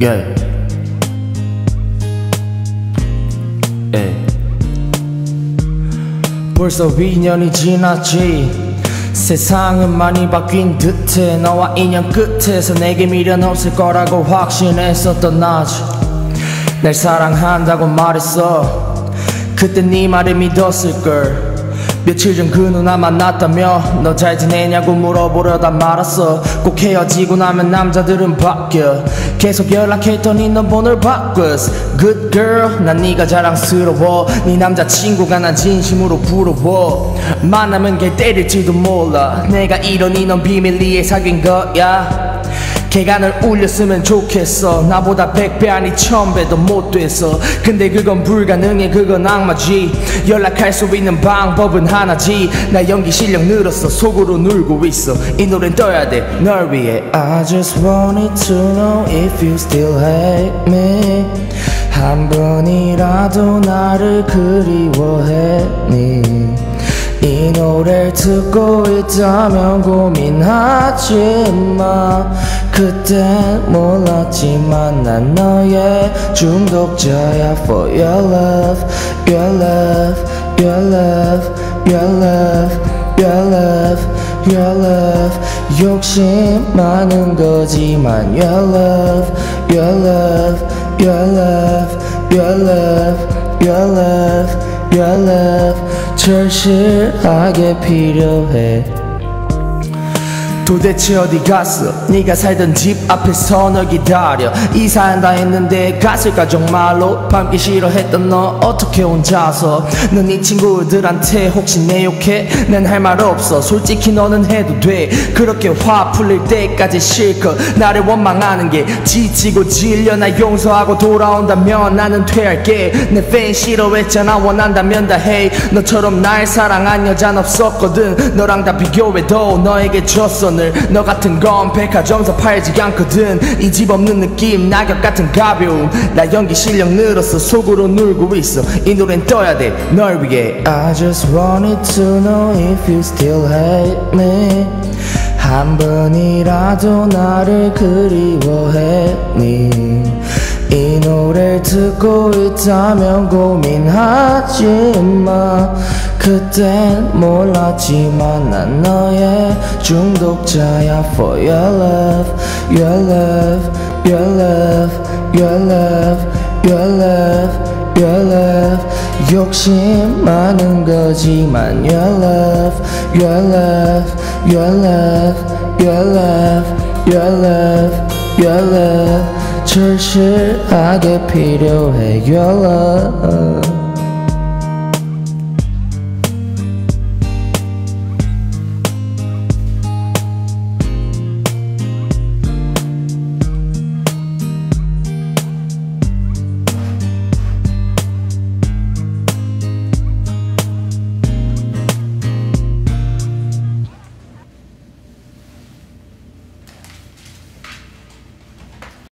Yeah. Yeah. 벌써 2년이 지났지. 세상은 많이 바뀐 듯해. 너와 인연 끝에서 내게 미련 없을 거라고 확신했었던 나지. 날 사랑한다고 말했어. 그때 네 말을 믿었을걸. 며칠 전 그 누나 만났다며 너 잘 지내냐고 물어보려다 말았어. 꼭 헤어지고 나면 남자들은 바뀌어. 계속 연락했더니 너 번호를 바꿨어. Good girl, 난 네가 자랑스러워. 네 남자친구가 난 진심으로 부러워. 만나면 걔 때릴지도 몰라. 내가 이러니 넌 비밀리에 사귄 거야. 걔가 널 울렸으면 좋겠어. 나보다 100배 아니 1000배 더 못돼서. 근데 그건 불가능해. 그건 악마지. 연락할 수 있는 방법은 하나지. 나 연기 실력 늘었어. 속으로 놀고 있어. 이 노래는 떠야 돼 널 위해. I just wanted to know if you still hate me. 한 번이라도 나를 그리워했니. 이 노래를 듣고 있다면 고민하지마. 그땐 몰랐지만 난 너의 중독자야. For your love, your love, your love, your love, your love, your love. 욕심 많은 거지만 your love, your love, your love, your love, your love, your love. 절실하게 필요해. 도대체 어디 갔어? 네가 살던 집 앞에서 널 기다려. 이사한다 했는데 갔을까 정말로. 밤기 싫어했던 너 어떻게 혼자서. 넌 네 친구들한테 혹시 내 욕해? 난 할 말 없어. 솔직히 너는 해도 돼. 그렇게 화 풀릴 때까지 실컷 나를 원망하는 게 지치고 질려. 나 용서하고 돌아온다면 나는 퇴할게. 내 팬 싫어했잖아. 원한다면 다 해. 너처럼 날 사랑한 여잔 없었거든. 너랑 다 비교해도 너에게 졌어. 너 같은 건 백화점에서 팔지 않거든. 이 집 없는 느낌 낙엽 같은 가벼움. 나 연기 실력 늘었어. 속으로 놀고 있어. 이 노래는 떠야 돼 널 위해. I just wanted to know if you still hate me. 한 번이라도 나를 그리워했니. 이 노래를 듣고 있다면 고민하지마. 그땐 몰랐지만 난 너의 중독자야. For your love, your love, your love, your love, your love, your love. 욕심 많은 거지만 your love, your love, your love, your love, your love, your love. 절실하게 필요해 your love.